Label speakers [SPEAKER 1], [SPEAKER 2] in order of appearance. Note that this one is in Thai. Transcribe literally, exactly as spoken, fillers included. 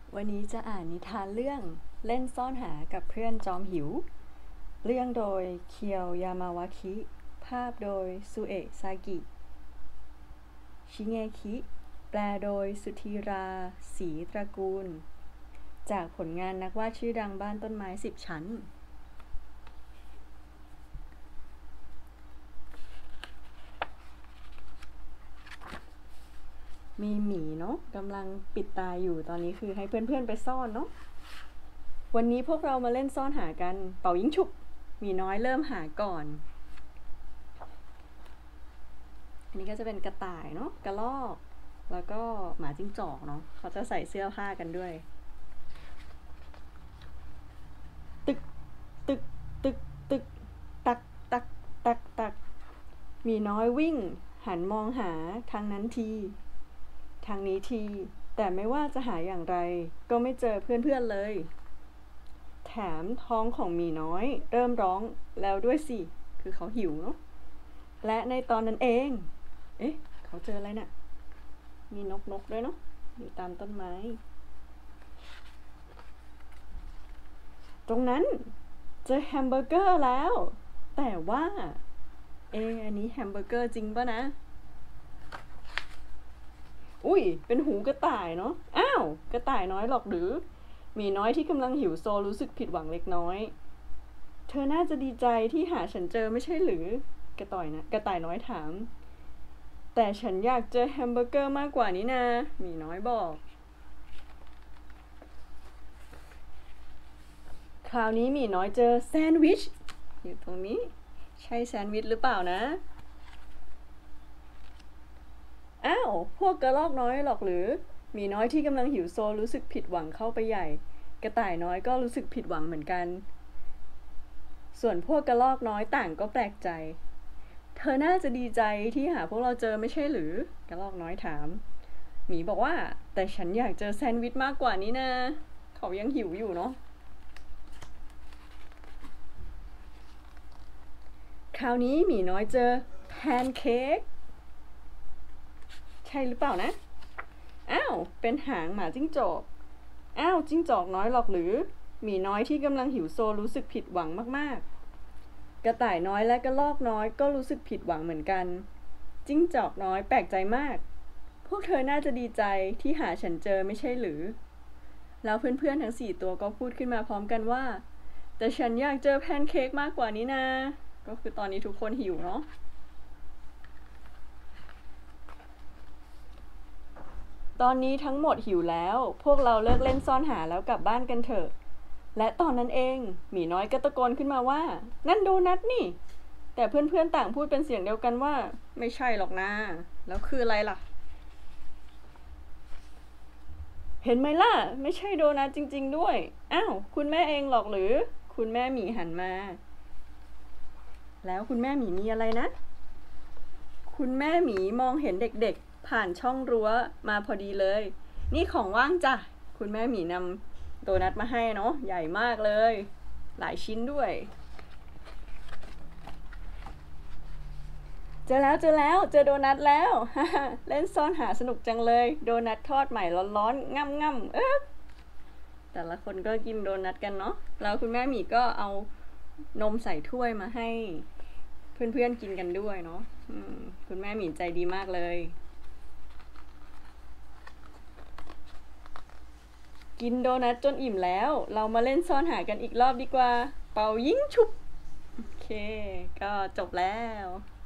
[SPEAKER 1] วันนี้จะอ่านนิทานเรื่องเล่นซ่อนหากับเพื่อนจอมหิวเรื่องโดยเคียวยามาวาคิภาพโดยซูเอะซากิชิเงคิแปลโดยสุธีราศรีตระกูลจากผลงานนักวาดชื่อดังบ้านต้นไม้สิบชั้นมีหมีเนาะกำลังปิดตาอยู่ตอนนี้คือให้เพื่อนๆไปซ่อนเนาะวันนี้พวกเรามาเล่นซ่อนหากันเป่ายิงฉุบหมีน้อยเริ่มหาก่อนอันนี้ก็จะเป็นกระต่ายเนาะกระรอกแล้วก็หมาจิ้งจอกเนาะเขาจะใส่เสื้อผ้ากันด้วยตึกตึกตึกตึกตักตักตักตักหมีน้อยวิ่งหันมองหาทางนั้นทีทางนี้ทีแต่ไม่ว่าจะหาอย่างไรก็ไม่เจอเพื่อนๆเลยแถมท้องของหมีน้อยเริ่มร้องแล้วด้วยสิคือเขาหิวเนาะและในตอนนั้นเองเอ๊ะเขาเจออะไรน่ะมีนกนกด้วยเนาะอยู่ตามต้นไม้ตรงนั้นเจอแฮมเบอร์เกอร์แล้วแต่ว่าเอออันนี้แฮมเบอร์เกอร์จริงป่ะนะอุ้ยเป็นหูกระต่ายเนาะอ้าวกระต่ายน้อยหรอกหรือหมีน้อยที่กำลังหิวโซรู้สึกผิดหวังเล็กน้อยเธอน่าจะดีใจที่หาฉันเจอไม่ใช่หรือกระต่ายนะกระต่ายน้อยถามแต่ฉันอยากเจอแฮมเบอร์เกอร์มากกว่านี้นะหมีน้อยบอกคราวนี้หมีน้อยเจอแซนด์วิชอยู่ตรงนี้ใช่แซนด์วิชหรือเปล่านะอ้าวพวกกระรอกน้อยหรอกหรือหมีน้อยที่กำลังหิวโซรู้สึกผิดหวังเข้าไปใหญ่กระต่ายน้อยก็รู้สึกผิดหวังเหมือนกันส่วนพวกกระรอกน้อยต่างก็แปลกใจเธอน่าจะดีใจที่หาพวกเราเจอไม่ใช่หรือกระรอกน้อยถามหมีบอกว่าแต่ฉันอยากเจอแซนด์วิชมากกว่านี้นะเขายังหิวอยู่เนาะคราวนี้หมีน้อยเจอแพนเค้กใช่หรือเปล่านะอ้าวเป็นหางหมาจิ้งจอกอ้าวจิ้งจอกน้อยหรอกหรือหมีน้อยที่กำลังหิวโซรู้สึกผิดหวังมากๆกระต่ายน้อยและกระรอกน้อยก็รู้สึกผิดหวังเหมือนกันจิ้งจอกน้อยแปลกใจมากพวกเธอน่าจะดีใจที่หาฉันเจอไม่ใช่หรือแล้วเพื่อนๆทั้งสี่ตัวก็พูดขึ้นมาพร้อมกันว่าแต่ฉันอยากเจอแพนเค้กมากกว่านี้นะก็คือตอนนี้ทุกคนหิวเนาะตอนนี้ทั้งหมดหิวแล้วพวกเราเลิกเล่นซ่อนหาแล้วกลับบ้านกันเถอะและตอนนั้นเองหมีน้อยก็ตะโกนขึ้นมาว่านั่นโดนัทนี่แต่เพื่อนๆต่างพูดเป็นเสียงเดียวกันว่าไม่ใช่หรอกนะแล้วคืออะไรล่ะเห็นไหมล่ะไม่ใช่โดนัทจริงๆด้วยอ้าวคุณแม่เองหรอกหรือคุณแม่หมีหันมาแล้วคุณแม่หมีมีอะไรนะคุณแม่หมีมองเห็นเด็กๆผ่านช่องรั้วมาพอดีเลยนี่ของว่างจ้ะคุณแม่หมีนำโดนัทมาให้เนาะใหญ่มากเลยหลายชิ้นด้วยเจอแล้วเจอแล้วเจอโดนัทแล้วเล่นซ่อนหาสนุกจังเลยโดนัททอดใหม่ร้อนๆง่ำๆเอ๊ะแต่ละคนก็กินโดนัทกันเนาะแล้วคุณแม่หมีก็เอานมใส่ถ้วยมาให้เพื่อนๆกินกันด้วยเนาะคุณแม่หมีใจดีมากเลยกินโดนัทจนอิ่มแล้วเรามาเล่นซ่อนหากันอีกรอบดีกว่าเป่ายิงฉุบโอเคก็จบแล้ว